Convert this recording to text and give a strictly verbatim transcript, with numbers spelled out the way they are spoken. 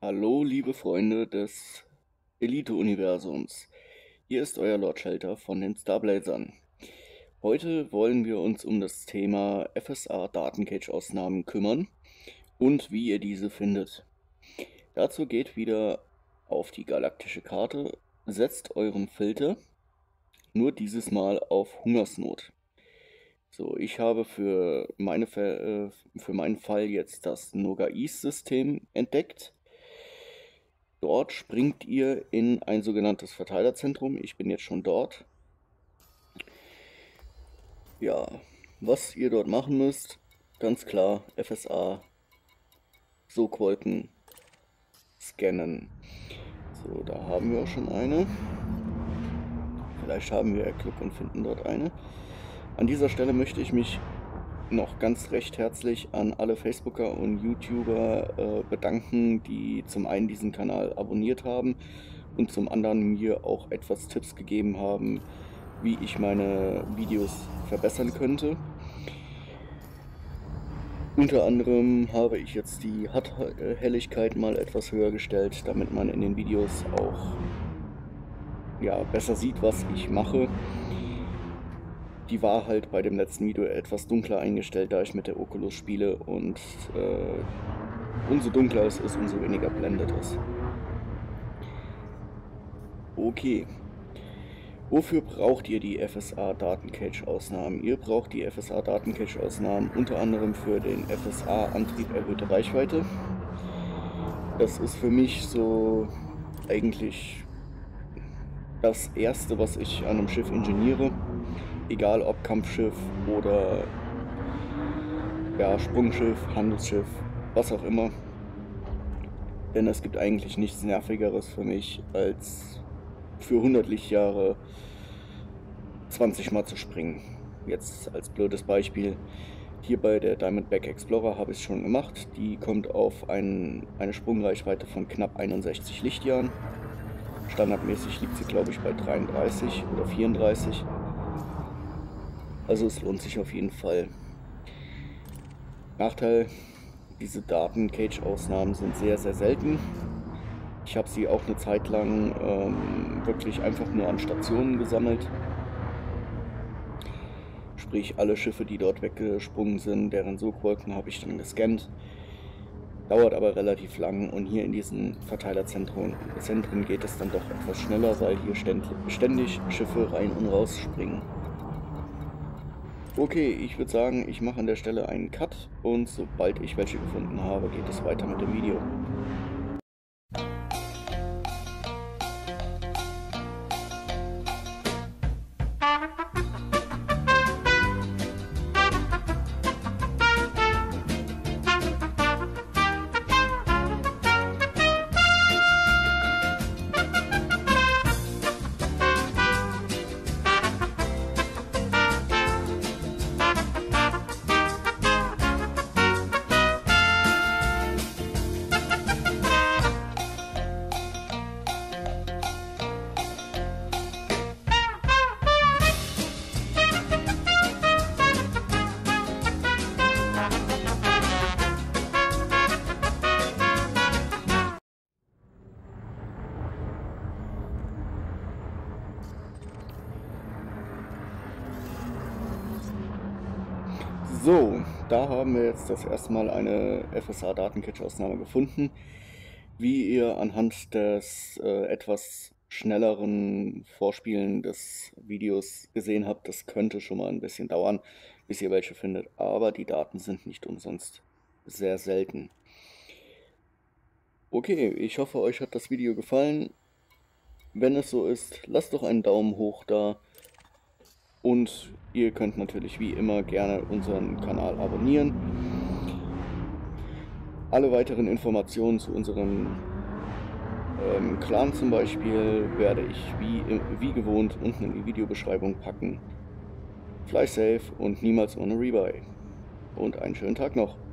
Hallo, liebe Freunde des Elite-Universums. Hier ist euer Lord Shelter von den Starblazern. Heute wollen wir uns um das Thema F S A-Datencache-Ausnahmen kümmern und wie ihr diese findet. Dazu geht wieder auf die galaktische Karte, setzt euren Filter, nur dieses Mal auf Hungersnot. So, ich habe für, meine, für meinen Fall jetzt das Noga-East-System entdeckt. Dort springt ihr in ein sogenanntes Verteilerzentrum. Ich bin jetzt schon dort. Ja, was ihr dort machen müsst, ganz klar, F S A, Sogwolken scannen. So, da haben wir auch schon eine. Vielleicht haben wir Glück und finden dort eine. An dieser Stelle möchte ich mich noch ganz recht herzlich an alle Facebooker und YouTuber äh, bedanken, die zum einen diesen Kanal abonniert haben und zum anderen mir auch etwas Tipps gegeben haben, wie ich meine Videos verbessern könnte. Unter anderem habe ich jetzt die H U D-Helligkeit mal etwas höher gestellt, damit man in den Videos auch ja, besser sieht, was ich mache. Die war halt bei dem letzten Video etwas dunkler eingestellt, da ich mit der Oculus spiele, und äh, umso dunkler es ist, umso weniger blendet es. Okay. Wofür braucht ihr die F S A-Datencache-Ausnahmen? Ihr braucht die F S A-Datencache-Ausnahmen unter anderem für den F S A-Antrieb erhöhte Reichweite. Das ist für mich so eigentlich das Erste, was ich an einem Schiff ingeniere. Egal ob Kampfschiff oder ja, Sprungschiff, Handelsschiff, was auch immer. Denn es gibt eigentlich nichts Nervigeres für mich, als für hundert Lichtjahre zwanzig Mal zu springen. Jetzt als blödes Beispiel. Hier bei der Diamondback Explorer habe ich es schon gemacht. Die kommt auf ein, eine Sprungreichweite von knapp einundsechzig Lichtjahren. Standardmäßig liegt sie, glaube ich, bei dreiunddreißig oder vierunddreißig. Also es lohnt sich auf jeden Fall. Nachteil, diese Daten-Cache-Ausnahmen sind sehr, sehr selten. Ich habe sie auch eine Zeit lang ähm, wirklich einfach nur an Stationen gesammelt. Sprich, alle Schiffe, die dort weggesprungen sind, deren Sogwolken habe ich dann gescannt. Dauert aber relativ lang, und hier in diesen Verteilerzentren Zentren geht es dann doch etwas schneller, weil hier ständig Schiffe rein und raus springen. Okay, ich würde sagen, ich mache an der Stelle einen Cut, und sobald ich welche gefunden habe, geht es weiter mit dem Video. So, da haben wir jetzt das erste Mal eine F S A-Datencache-Ausnahme gefunden. Wie ihr anhand des äh, etwas schnelleren Vorspielen des Videos gesehen habt, das könnte schon mal ein bisschen dauern, bis ihr welche findet. Aber die Daten sind nicht umsonst sehr selten. Okay, ich hoffe, euch hat das Video gefallen. Wenn es so ist, lasst doch einen Daumen hoch da. Und ihr könnt natürlich wie immer gerne unseren Kanal abonnieren. Alle weiteren Informationen zu unserem ähm, Clan zum Beispiel werde ich wie, wie gewohnt unten in die Videobeschreibung packen. Fly safe und niemals ohne Rebuy. Und einen schönen Tag noch.